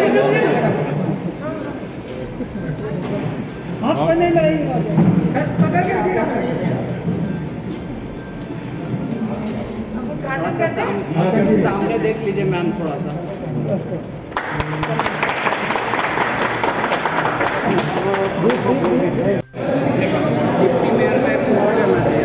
सामने देख लीजिए मैम थोड़ा सा। डिप्टी मेयर में हो जाना चाहिए।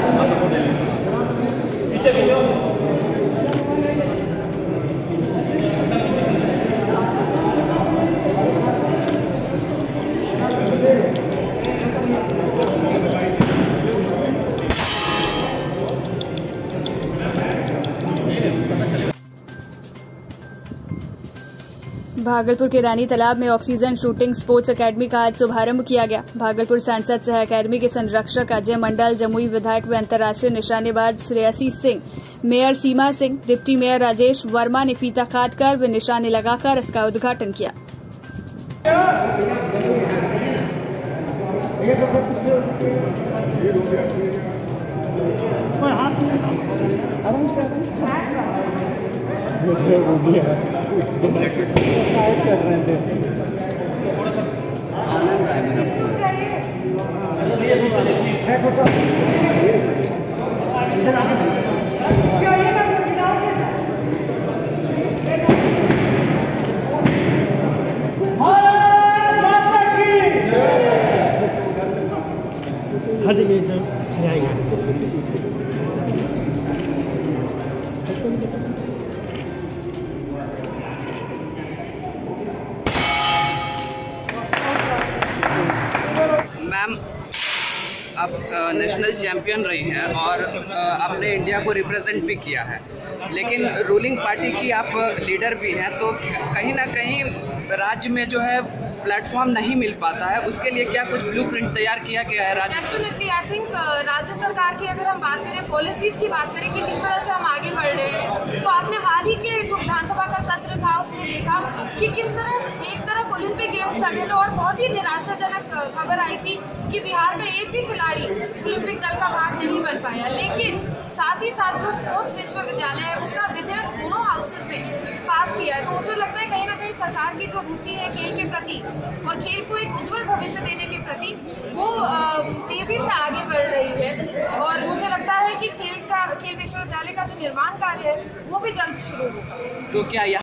भागलपुर के रानी तालाब में ऑक्सीजन शूटिंग स्पोर्ट्स एकेडमी का आज शुभारंभ किया गया। भागलपुर सांसद सह एकेडमी के संरक्षक अजय मंडल, जमुई विधायक व अंतर्राष्ट्रीय निशानेबाज Shreyasi Singh, mayor Seema Singh, deputy mayor Rajesh Verma ने फीता काटकर व निशाने लगाकर इसका उद्घाटन किया। मैम, आप नेशनल चैंपियन रही हैं और आपने इंडिया को रिप्रेजेंट भी किया है, लेकिन रूलिंग पार्टी की आप लीडर भी हैं, तो कहीं ना कहीं राज्य में जो है प्लेटफॉर्म नहीं मिल पाता है, उसके लिए क्या कुछ ब्लूप्रिंट तैयार किया गया है राज्य? डेफिनेटली आई थिंक राज्य सरकार की अगर हम बात करें, पॉलिसीज की बात करें कि किस तरह से हम आगे बढ़ रहे हैं, तो आपने हाल ही के जो विधानसभा का सत्र था उसमें देखा कि किस तरह एक तरफ ओलंपिक गेम्स चल रहे थे और बहुत ही निराशाजनक खबर आई थी कि बिहार का एक भी खिलाड़ी ओलंपिक दल का भाग नहीं बन पाया। लेकिन साथ ही साथ जो स्पोर्ट्स विश्वविद्यालय है उसका विधेयक दोनों हाउसेज ने पास किया है, तो मुझे लगता है कहीं ना कहीं सरकार की जो रुचि है खेल के प्रति और खेल को एक उज्जवल भविष्य देने के प्रति वो तेजी से आगे बढ़ रही है। और मुझे लगता है कि खेल विश्वविद्यालय का जो निर्माण कार्य है वो भी जल्द शुरू होगा। तो क्या